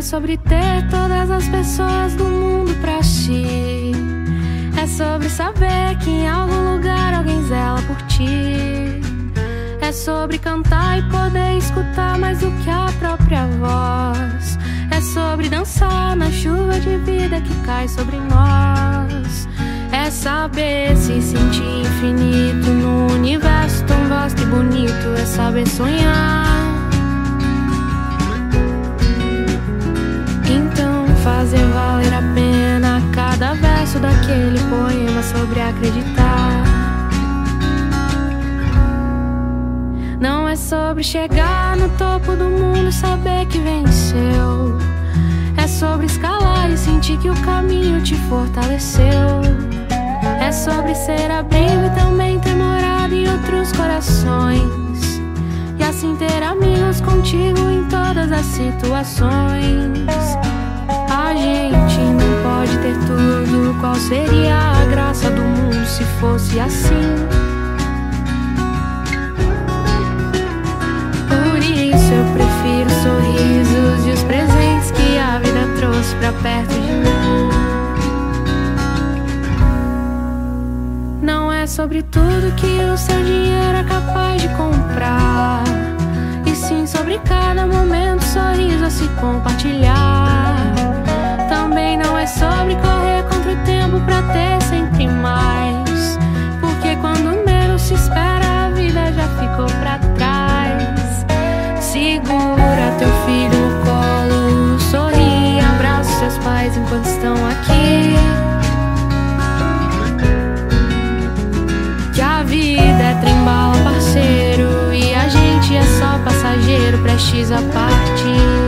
sobre ter todas as pessoas do mundo pra si. É sobre saber que em algum lugar alguém zela por ti. É sobre cantar e poder escutar mais do que a própria voz. É sobre dançar na chuva de vida que cai sobre nós. É saber se sentir infinito no universo tão vasto e bonito. É saber sonhar. Então fazer valer a pena cada verso daquele poema sobre acreditar. Não é sobre chegar no topo do mundo e saber que venceu. É sobre escalar e sentir que o caminho te fortaleceu. É sobre ser abrigo e também ter morado em outros corações. E assim ter amigos contigo em todas as situações. A gente não pode ter tudo. Qual seria a graça do mundo se fosse assim? Por isso eu prefiro os sorrisos e os presentes que a vida trouxe pra perto de mim. Não é sobre tudo que o seu dinheiro é capaz de comprar, e sim sobre cada momento, sorriso a se compartilhar. Também não é sobre correr contra o tempo pra ter sempre mais, porque quando menos se espera a vida já ficou pra trás. Segura teu filho no colo, sorri, abraça seus pais enquanto estão aqui. Que a vida é trem-bala, parceiro, e a gente é só passageiro, prestes a partir.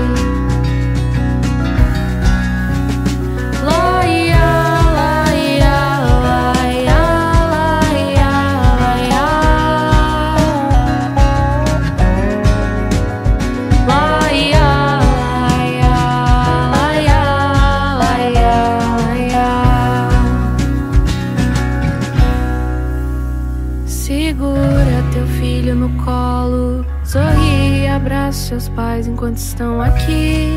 Segura teu filho no colo, sorri e abraça seus pais enquanto estão aqui.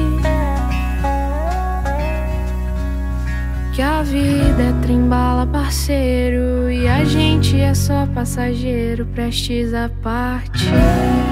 Que a vida é trem-bala, parceiro, e a gente é só passageiro, prestes a partir.